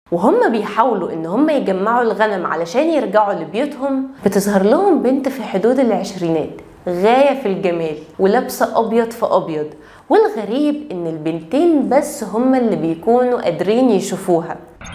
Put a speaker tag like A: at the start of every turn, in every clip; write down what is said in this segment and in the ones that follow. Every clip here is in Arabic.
A: وهم بيحاولوا ان هم يجمعوا الغنم علشان يرجعوا لبيوتهم، بتظهر لهم بنت في حدود العشرينات غاية في الجمال ولابسة ابيض في ابيض. والغريب ان البنتين بس هم اللي بيكونوا قادرين يشوفوها.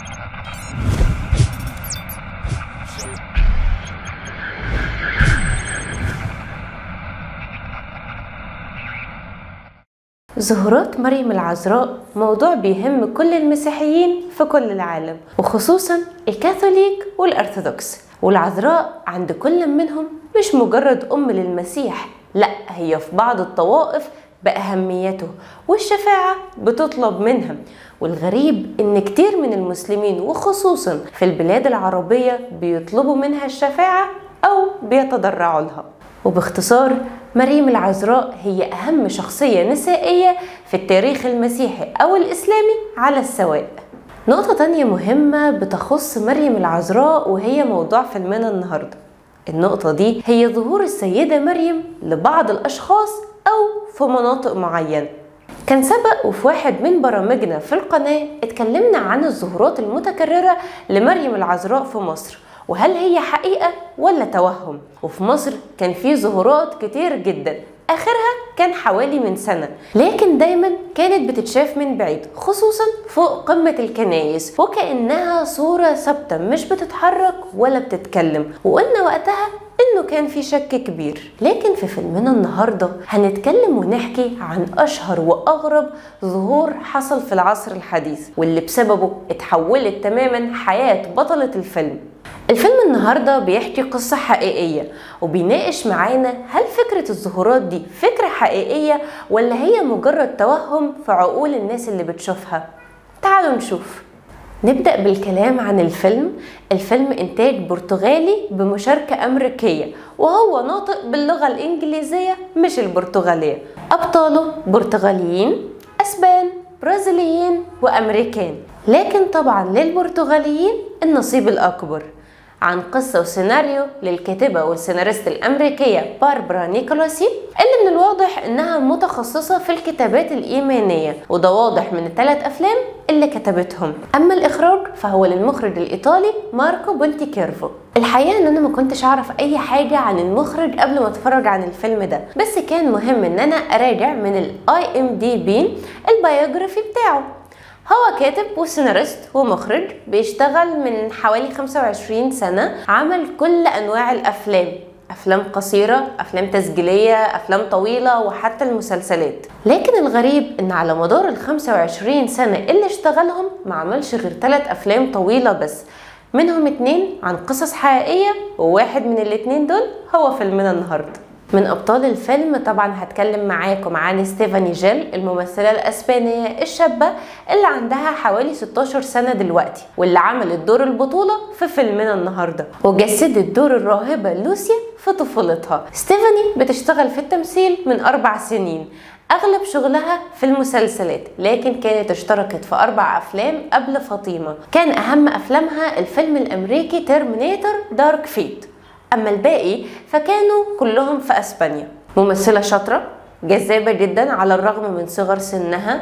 A: ظهورات مريم العذراء موضوع بيهم كل المسيحيين في كل العالم، وخصوصا الكاثوليك والارثوذكس. والعذراء عند كل منهم مش مجرد ام للمسيح، لا، هي في بعض الطوائف بأهميته، والشفاعة بتطلب منها. والغريب ان كتير من المسلمين وخصوصا في البلاد العربية بيطلبوا منها الشفاعة او بيتضرعوا لها. وباختصار، مريم العذراء هي أهم شخصية نسائية في التاريخ المسيحي أو الإسلامي على السواء. نقطة تانية مهمة بتخص مريم العذراء وهي موضوع فيلمنا النهاردة. النقطة دي هي ظهور السيدة مريم لبعض الأشخاص أو في مناطق معينة. كان سبق وفي واحد من برامجنا في القناة اتكلمنا عن الظهورات المتكررة لمريم العذراء في مصر، وهل هي حقيقة ولا توهم. وفي مصر كان في ظهورات كتير جدا، آخرها كان حوالي من سنة، لكن دايما كانت بتتشاف من بعيد، خصوصا فوق قمة الكنايس، وكأنها صورة ثابتة مش بتتحرك ولا بتتكلم. وقلنا وقتها انه كان في شك كبير. لكن في فيلمنا النهاردة هنتكلم ونحكي عن اشهر واغرب ظهور حصل في العصر الحديث، واللي بسببه اتحولت تماما حياة بطلة الفيلم. الفيلم النهاردة بيحكي قصة حقيقية، وبيناقش معانا هل فكرة الظهورات دي فكرة حقيقية ولا هي مجرد توهم في عقول الناس اللي بتشوفها. تعالوا نشوف. نبدأ بالكلام عن الفيلم. الفيلم إنتاج برتغالي بمشاركة أمريكية، وهو ناطق باللغة الإنجليزية مش البرتغالية. أبطاله برتغاليين، أسبان، برازيليين، وأمريكان، لكن طبعا للبرتغاليين النصيب الأكبر. عن قصة وسيناريو للكاتبة والسيناريست الأمريكية باربرا نيكولاسي، اللي من الواضح إنها متخصصة في الكتابات الإيمانية، وده واضح من ال3 أفلام اللي كتبتهم. أما الإخراج فهو للمخرج الإيطالي ماركو بونتيكيرفو. الحقيقة إن أنا ما كنتش أعرف أي حاجة عن المخرج قبل ما أتفرج عن الفيلم ده، بس كان مهم إن أنا أراجع من ال IMDb البيوجرافي بتاعه. هو كاتب وسيناريست ومخرج، بيشتغل من حوالي 25 سنة، عمل كل أنواع الأفلام، أفلام قصيرة، أفلام تسجيلية، أفلام طويلة، وحتى المسلسلات. لكن الغريب إن على مدار ال25 سنة اللي اشتغلهم ما عملش غير 3 أفلام طويلة بس، منهم 2 عن قصص حقيقية، وواحد من ال2 دول هو فيلمنا النهاردة. من أبطال الفيلم طبعا هتكلم معاكم عن ستيفاني جيل، الممثلة الأسبانية الشابة اللي عندها حوالي 16 سنة دلوقتي، واللي عملت دور البطولة في فيلمنا النهاردة، وجسدت دور الراهبة لوسيا في طفولتها. ستيفاني بتشتغل في التمثيل من 4 سنين، أغلب شغلها في المسلسلات، لكن كانت اشتركت في 4 أفلام قبل فاطمة. كان أهم أفلامها الفيلم الأمريكي تيرمينيتور دارك فيت، أما الباقي فكانوا كلهم في أسبانيا. ممثلة شاطرة جذابة جدا على الرغم من صغر سنها،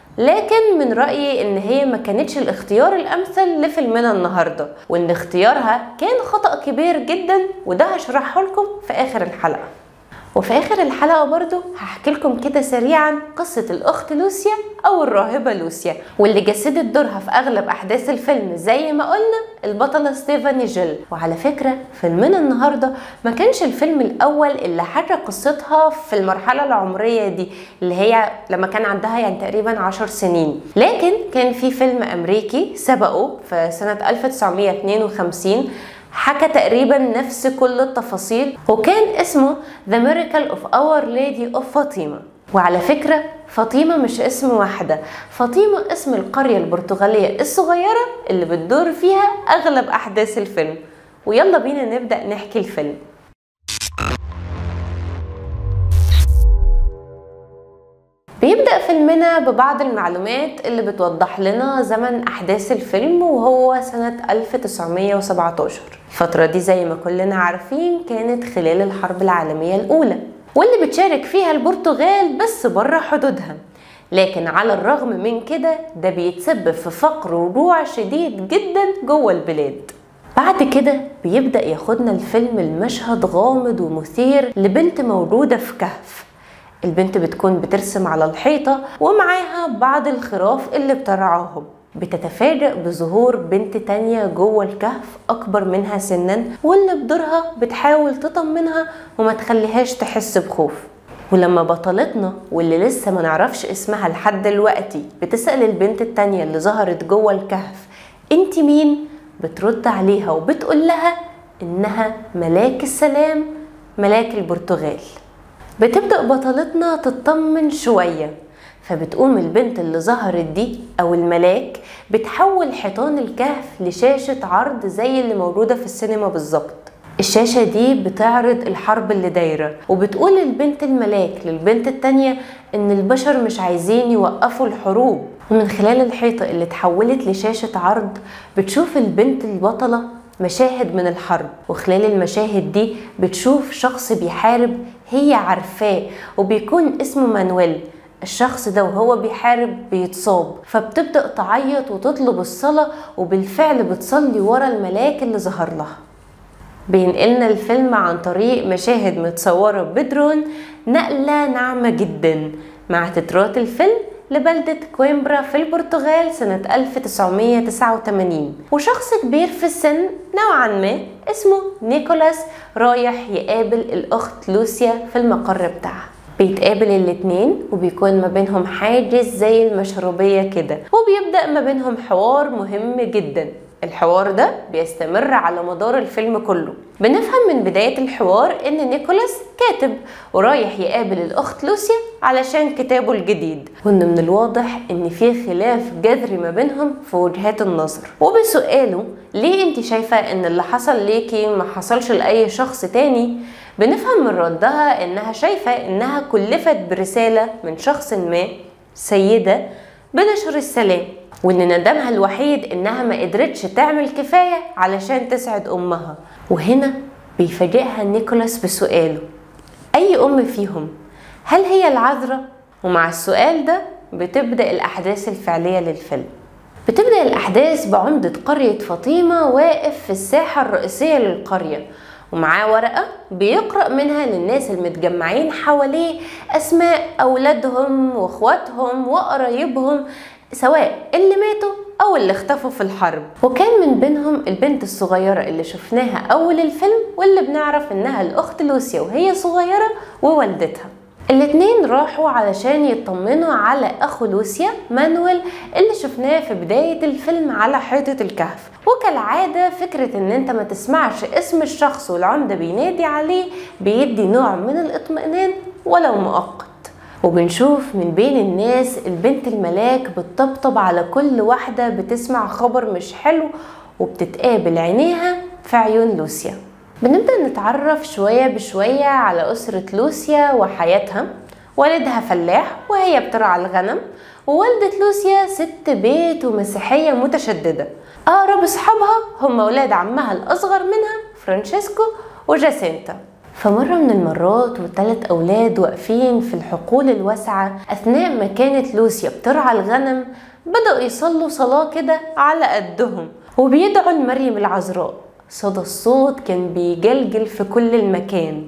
A: لكن من رأيي إن هي ما كانتش الاختيار الأمثل لفيلمنا النهاردة، وإن اختيارها كان خطأ كبير جدا، وده هشرحه لكم في آخر الحلقة. وفي آخر الحلقة برضو هحكي لكم كده سريعا قصة الأخت لوسيا أو الراهبة لوسيا، واللي جسدت دورها في أغلب أحداث الفيلم زي ما قلنا البطلة ستيفاني جيل. وعلى فكرة فيلمنا النهاردة ما كانش الفيلم الأول اللي حكى قصتها في المرحلة العمرية دي، اللي هي لما كان عندها يعني تقريبا 10 سنين، لكن كان في فيلم أمريكي سبقه في سنة 1952 حكى تقريبا نفس كل التفاصيل، وكان اسمه The Miracle of Our Lady of فاطمة. وعلى فكرة فاطمة مش اسم واحدة، فاطمة اسم القرية البرتغالية الصغيرة اللي بتدور فيها أغلب أحداث الفيلم. ويلا بينا نبدأ نحكي الفيلم. بيبدأ فيلمنا ببعض المعلومات اللي بتوضح لنا زمن أحداث الفيلم، وهو سنة 1917. الفترة دي زي ما كلنا عارفين كانت خلال الحرب العالمية الأولى، واللي بتشارك فيها البرتغال بس بره حدودها. لكن على الرغم من كده ده بيتسبب في فقر وجوع شديد جدا جوه البلاد. بعد كده بيبدأ ياخدنا الفيلم المشهد غامض ومثير لبنت موجودة في كهف. البنت بتكون بترسم على الحيطة ومعاها بعض الخراف اللي بترعاهم. بتتفاجأ بظهور بنت تانية جوه الكهف أكبر منها سنا، واللي بدورها بتحاول تطمنها وما تخليهاش تحس بخوف. ولما بطلتنا واللي لسه ما نعرفش اسمها لحد دلوقتي بتسأل البنت التانية اللي ظهرت جوه الكهف انت مين؟ بترد عليها وبتقول لها انها ملاك السلام، ملاك البرتغال. بتبدأ بطلتنا تطمن شوية، فبتقوم البنت اللي ظهرت دي او الملاك بتحول حيطان الكهف لشاشة عرض زي اللي موجودة في السينما بالظبط. الشاشة دي بتعرض الحرب اللي دايرة، وبتقول البنت الملاك للبنت التانية ان البشر مش عايزين يوقفوا الحروب. ومن خلال الحيطة اللي اتحولت لشاشة عرض بتشوف البنت البطلة مشاهد من الحرب، وخلال المشاهد دي بتشوف شخص بيحارب هي عارفاه وبيكون اسمه مانويل. الشخص ده وهو بيحارب بيتصاب، فبتبدأ تعيط وتطلب الصلاة، وبالفعل بتصلي ورا الملاك اللي ظهر لها. بينقلنا الفيلم عن طريق مشاهد متصورة بدرون، نقلة ناعمة جدا مع تترات الفيلم لبلدة كويمبرا في البرتغال سنة 1989. وشخص كبير في السن نوعا ما اسمه نيكولاس رايح يقابل الأخت لوسيا في المقر بتاعها. بيتقابل الاتنين وبيكون ما بينهم حاجز زي المشروبية كده، وبيبدأ ما بينهم حوار مهم جدا. الحوار ده بيستمر على مدار الفيلم كله. بنفهم من بداية الحوار ان نيكولاس كاتب ورايح يقابل الاخت لوسيا علشان كتابه الجديد، وان من الواضح ان في خلاف جذري ما بينهم في وجهات النظر. وبسؤاله ليه انت شايفة ان اللي حصل ليكي ما حصلش لأي شخص تاني، بنفهم من ردها انها شايفة انها كلفت برسالة من شخص ما، سيدة، بنشر السلام، وان ندمها الوحيد انها ما قدرتش تعمل كفاية علشان تسعد امها. وهنا بيفاجئها نيكولاس بسؤاله اي ام فيهم؟ هل هي العذراء؟ ومع السؤال ده بتبدأ الاحداث الفعلية للفيلم. بتبدأ الاحداث بعمدة قرية فاطمة واقف في الساحة الرئيسية للقرية، ومعاه ورقة بيقرأ منها للناس المتجمعين حواليه اسماء اولادهم واخواتهم وقرايبهم، سواء اللي ماتوا او اللي اختفوا في الحرب. وكان من بينهم البنت الصغيرة اللي شفناها اول الفيلم، واللي بنعرف انها الاخت لوسيا وهي صغيرة ووالدتها. الاتنين راحوا علشان يطمنوا على اخو لوسيا مانويل اللي شفناه في بداية الفيلم على حيطة الكهف. وكالعادة فكرة ان انت ما تسمعش اسم الشخص والعمدة بينادي عليه بيدي نوع من الاطمئنان ولو مؤقت. وبنشوف من بين الناس البنت الملاك بتطبطب على كل واحدة بتسمع خبر مش حلو، وبتتقابل عينيها في عيون لوسيا. بنبدأ نتعرف شوية بشوية على أسرة لوسيا وحياتها. والدها فلاح وهي بترعى الغنم، ووالدة لوسيا ست بيت ومسيحية متشددة. أقرب أصحابها هم أولاد عمها الأصغر منها فرانشيسكو وجاسينتا. فمرة من المرات و3 أولاد واقفين في الحقول الواسعة أثناء ما كانت لوسيا بترعى الغنم، بدأوا يصلوا صلاة كده على قدهم وبيدعوا لمريم العذراء. صدى الصوت كان بيجلجل في كل المكان،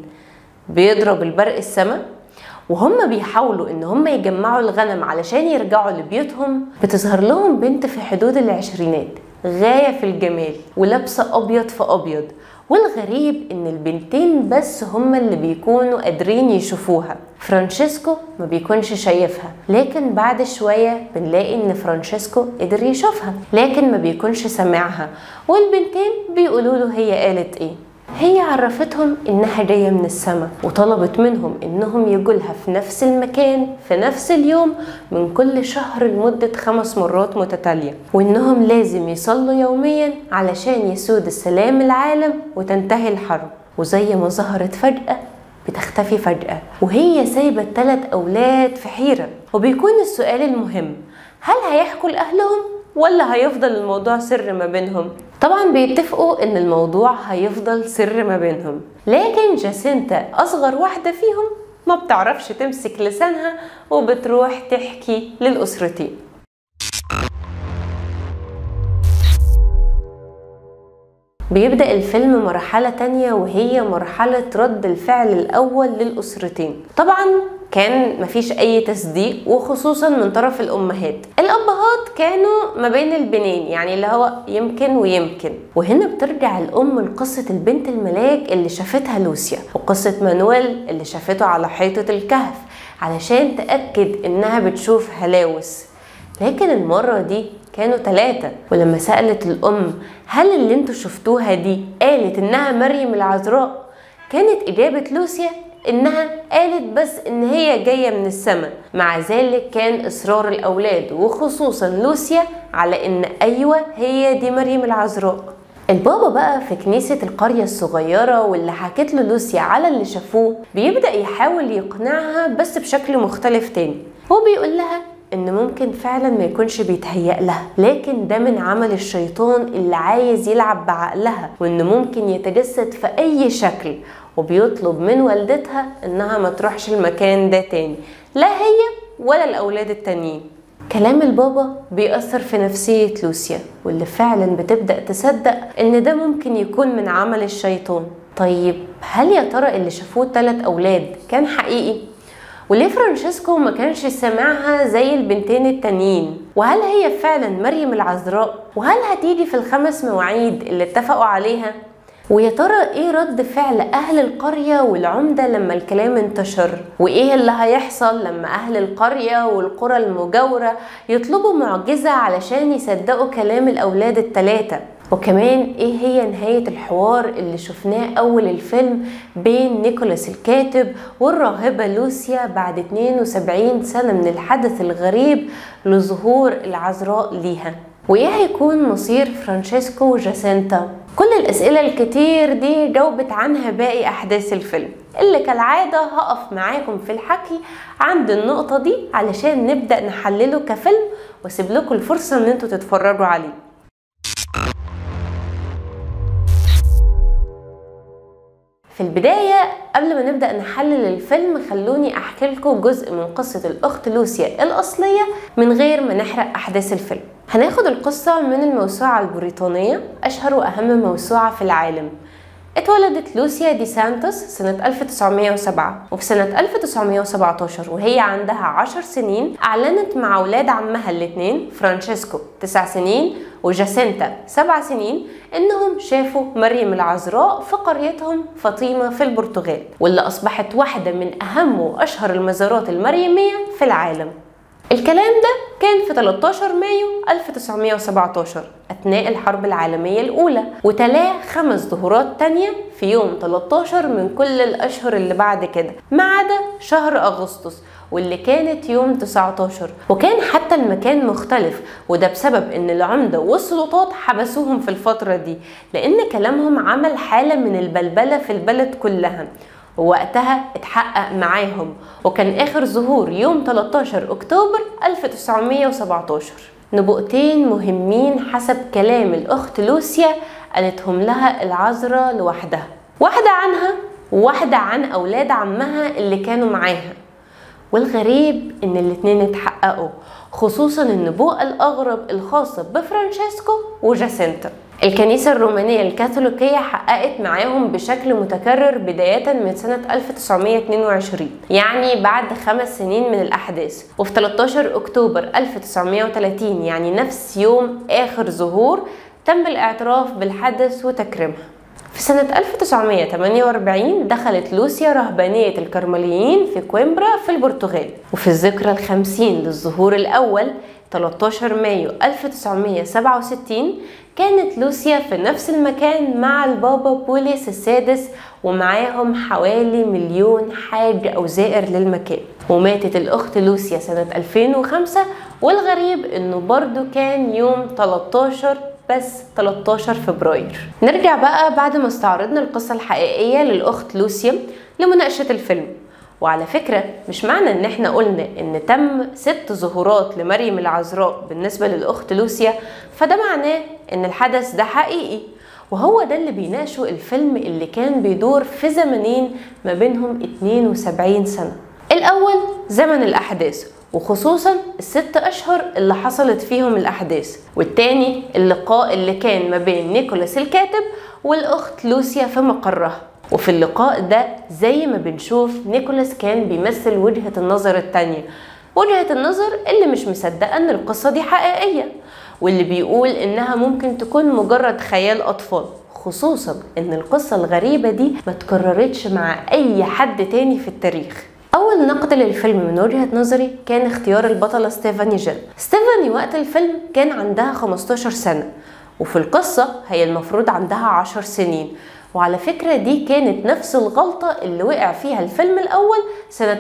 A: بيضرب البرق السما. وهم بيحاولوا ان هم يجمعوا الغنم علشان يرجعوا لبيوتهم، بتظهر لهم بنت في حدود العشرينات غاية في الجمال ولابسة أبيض في أبيض. والغريب ان البنتين بس هما اللي بيكونوا قادرين يشوفوها. فرانشيسكو ما بيكونش شايفها، لكن بعد شوية بنلاقي ان فرانشيسكو قدر يشوفها لكن ما بيكونش سامعها. والبنتين بيقولوا له هي قالت ايه. هي عرفتهم انها جاية من السماء، وطلبت منهم انهم يجولها في نفس المكان في نفس اليوم من كل شهر لمدة 5 مرات متتالية، وانهم لازم يصلوا يوميا علشان يسود السلام العالم وتنتهي الحرب. وزي ما ظهرت فجأة بتختفي فجأة، وهي سايبة 3 أولاد في حيرة. وبيكون السؤال المهم، هل هيحكوا لأهلهم ولا هيفضل الموضوع سر ما بينهم؟ طبعا بيتفقوا ان الموضوع هيفضل سر ما بينهم، لكن جاسينتا اصغر واحدة فيهم ما بتعرفش تمسك لسانها وبتروح تحكي للأسرتين. بيبدأ الفيلم مرحلة تانية، وهي مرحلة رد الفعل الأول للأسرتين. طبعا كان مفيش أي تصديق، وخصوصا من طرف الأمهات. الأبهات كانوا ما بين البنين، يعني اللي هو يمكن ويمكن. وهنا بترجع الأم لقصة البنت الملاك اللي شافتها لوسيا، وقصة مانويل اللي شافته على حيطة الكهف علشان تأكد إنها بتشوف هلاوس. لكن المرة دي كانوا 3. ولما سألت الأم هل اللي انتوا شفتوها دي قالت إنها مريم العذراء، كانت إجابة لوسيا إنها قالت بس إن هي جاية من السماء. مع ذلك كان إصرار الأولاد وخصوصا لوسيا على إن أيوة هي دي مريم العذراء. البابا بقى في كنيسة القرية الصغيرة واللي حكت له لوسيا على اللي شافوه بيبدأ يحاول يقنعها بس بشكل مختلف تاني. هو بيقول لها إن ممكن فعلا ما يكونش بيتهيأ لها، لكن ده من عمل الشيطان اللي عايز يلعب بعقلها، وإن ممكن يتجسد في أي شكل، وبيطلب من والدتها إنها ما تروحش المكان ده تاني، لا هي ولا الأولاد التانيين. كلام البابا بيأثر في نفسية لوسيا، واللي فعلا بتبدأ تصدق إن ده ممكن يكون من عمل الشيطان. طيب هل يا ترى اللي شافوه 3 أولاد كان حقيقي؟ وليه فرانشيسكو ما كانش سامعها زي البنتين التانيين؟ وهل هي فعلا مريم العذراء؟ وهل هتيجي في ال5 مواعيد اللي اتفقوا عليها؟ ويا ترى ايه رد فعل اهل القرية والعمدة لما الكلام انتشر؟ وايه اللي هيحصل لما اهل القرية والقرى المجاورة يطلبوا معجزة علشان يصدقوا كلام الاولاد ال3؟ وكمان ايه هي نهاية الحوار اللي شفناه اول الفيلم بين نيكولاس الكاتب والراهبة لوسيا بعد 72 سنة من الحدث الغريب لظهور العذراء ليها؟ وايه هيكون مصير فرانشيسكو وجاسينتا؟ كل الاسئلة الكتير دي جاوبت عنها باقي احداث الفيلم، اللي كالعادة هقف معاكم في الحكي عند النقطة دي علشان نبدأ نحلله كفيلم، واسيب لكم الفرصة ان انتوا تتفرجوا عليه. في البداية قبل ما نبدأ نحلل الفيلم خلوني أحكي لكم جزء من قصة الأخت لوسيا الأصلية من غير ما نحرق أحداث الفيلم. هناخد القصة من الموسوعة البريطانية، أشهر وأهم موسوعة في العالم. اتولدت لوسيا دي سانتوس سنة 1907، وفي سنة 1917 وهي عندها 10 سنين أعلنت مع أولاد عمها الاثنين فرانشيسكو 9 سنين وجاسينتا 7 سنين إنهم شافوا مريم العذراء في قريتهم فاطمة في البرتغال، واللي أصبحت واحدة من أهم وأشهر المزارات المريمية في العالم. الكلام ده كان في 13 مايو 1917 أثناء الحرب العالمية الأولى، وتلاه 5 ظهورات تانية في يوم 13 من كل الأشهر اللي بعد كده ما عدا شهر أغسطس واللي كانت يوم 19. وكان حتى المكان مختلف، وده بسبب ان العمدة والسلطات حبسوهم في الفترة دي لان كلامهم عمل حالة من البلبلة في البلد كلها، ووقتها اتحقق معاهم، وكان آخر ظهور يوم 13 أكتوبر 1917. نبوءتين مهمين حسب كلام الأخت لوسيا قالتهم لها العذراء لوحدها، واحدة عنها وواحدة عن أولاد عمها اللي كانوا معاها. والغريب إن الاتنين اتحققوا، خصوصا النبوءة الأغرب الخاصة بفرانشيسكو وجاسينتا. الكنيسة الرومانية الكاثوليكية حققت معاهم بشكل متكرر بداية من سنة 1922، يعني بعد 5 سنين من الأحداث. وفي 13 أكتوبر 1930 يعني نفس يوم آخر ظهور تم الاعتراف بالحدث وتكريمها. في سنة 1948 دخلت لوسيا رهبانية الكرمليين في كويمبرا في البرتغال. وفي الذكرى ال50 للظهور الأول 13 مايو 1967 كانت لوسيا في نفس المكان مع البابا بولس السادس، ومعاهم حوالي 1,000,000 حاج أو زائر للمكان. وماتت الأخت لوسيا سنة 2005، والغريب إنه برضو كان يوم 13 فبراير. نرجع بقى بعد ما استعرضنا القصة الحقيقية للأخت لوسيا لمناقشة الفيلم. وعلى فكرة مش معنى ان احنا قلنا ان تم 6 ظهورات لمريم العذراء بالنسبة للأخت لوسيا فده معناه ان الحدث ده حقيقي، وهو ده اللي بيناقشه الفيلم اللي كان بيدور في زمنين ما بينهم 72 سنة. الأول زمن الأحداث، وخصوصا ال6 أشهر اللي حصلت فيهم الأحداث، والتاني اللقاء اللي كان ما بين نيكولاس الكاتب والأخت لوسيا في مقرها. وفي اللقاء ده زي ما بنشوف نيكولاس كان بيمثل وجهة النظر التانية، وجهة النظر اللي مش مصدقة ان القصة دي حقيقية، واللي بيقول انها ممكن تكون مجرد خيال اطفال، خصوصا ان القصة الغريبة دي ما تكررتش مع اي حد تاني في التاريخ. اول نقد للفيلم من وجهة نظري كان اختيار البطلة ستيفاني جيل. ستيفاني وقت الفيلم كان عندها 15 سنة، وفي القصة هي المفروض عندها 10 سنين. وعلى فكرة دي كانت نفس الغلطة اللي وقع فيها الفيلم الأول سنة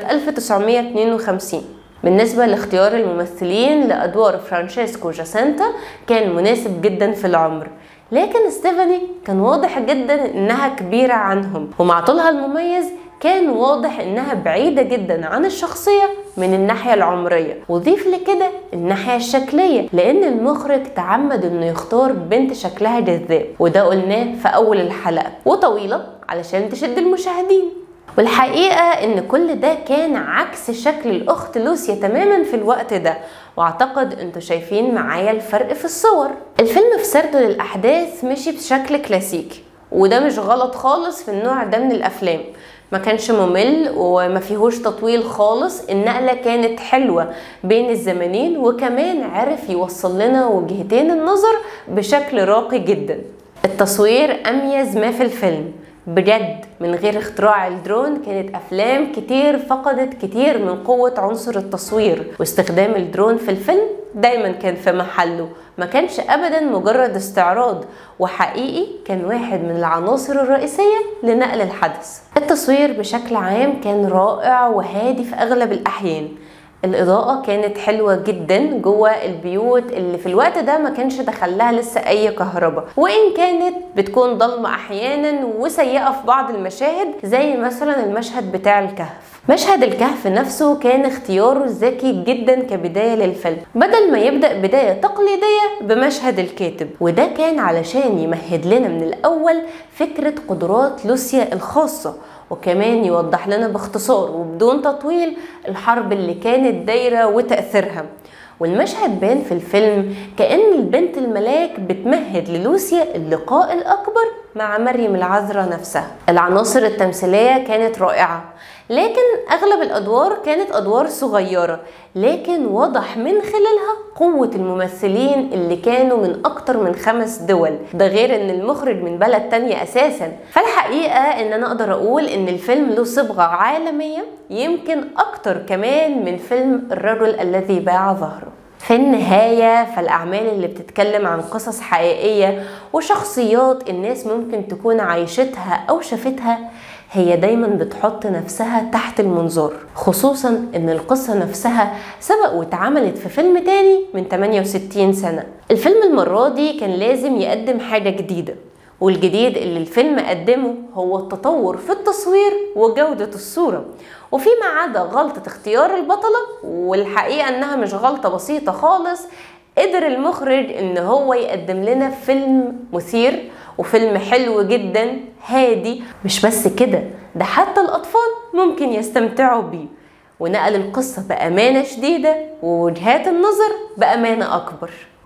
A: 1952. بالنسبة لاختيار الممثلين لأدوار فرانشيسكو جاسانتا كان مناسب جدا في العمر، لكن ستيفاني كان واضح جدا انها كبيرة عنهم، ومع طولها المميز كان واضح انها بعيدة جدا عن الشخصية من الناحية العمرية، وضيف لكده الناحية الشكلية، لان المخرج تعمد انه يختار بنت شكلها جذاب، وده قلناه في اول الحلقة، وطويلة علشان تشد المشاهدين. والحقيقة ان كل ده كان عكس شكل الاخت لوسيا تماما في الوقت ده، واعتقد انتوا شايفين معايا الفرق في الصور. الفيلم في سرده للاحداث مشي بشكل كلاسيكي، وده مش غلط خالص في النوع ده من الافلام، ما كانش ممل وما فيهوش تطويل خالص. النقلة كانت حلوة بين الزمنين، وكمان عرف يوصل لنا وجهتين النظر بشكل راقي جدا. التصوير أميز ما في الفيلم بجد، من غير اختراع الدرون كانت أفلام كتير فقدت كتير من قوة عنصر التصوير، واستخدام الدرون في الفيلم دايما كان في محله، ما كانش أبدا مجرد استعراض، وحقيقي كان واحد من العناصر الرئيسية لنقل الحدث. التصوير بشكل عام كان رائع وهادي في أغلب الأحيان. الإضاءة كانت حلوة جدا جوه البيوت اللي في الوقت ده ما كانش دخلها لسه أي كهرباء، وإن كانت بتكون ضلمة أحيانا وسيئة في بعض المشاهد، زي مثلا المشهد بتاع الكهف. مشهد الكهف نفسه كان اختياره ذكي جدا كبداية للفيلم، بدل ما يبدأ بداية تقليدية بمشهد الكاتب، وده كان علشان يمهد لنا من الأول فكرة قدرات لوسيا الخاصة، وكمان يوضح لنا باختصار وبدون تطويل الحرب اللي كانت دايرة وتأثيرها. والمشهد بان في الفيلم كأن البنت الملاك بتمهد للوسيا اللقاء الأكبر مع مريم العذراء نفسها. العناصر التمثيلية كانت رائعة، لكن أغلب الأدوار كانت أدوار صغيرة، لكن وضح من خلالها قوة الممثلين اللي كانوا من أكتر من 5 دول، ده غير أن المخرج من بلد تانية أساسا. فالحقيقة أن أنا أقدر أقول أن الفيلم له صبغة عالمية، يمكن أكتر كمان من فيلم الرجل الذي باع ظهره. في النهاية فالأعمال اللي بتتكلم عن قصص حقيقية وشخصيات الناس ممكن تكون عايشتها أو شافتها، هي دايما بتحط نفسها تحت المنظار، خصوصا ان القصة نفسها سبق واتعملت في فيلم تاني من 68 سنة. الفيلم المرة دي كان لازم يقدم حاجة جديدة، والجديد اللي الفيلم قدمه هو التطور في التصوير وجودة الصورة، وفيما عدا غلطة اختيار البطلة، والحقيقة انها مش غلطة بسيطة خالص. قدر المخرج ان هو يقدم لنا فيلم مثير وفيلم حلو جدا هادي. مش بس كده، ده حتى الأطفال ممكن يستمتعوا بيه، ونقل القصة بأمانة شديدة ووجهات النظر بأمانة أكبر.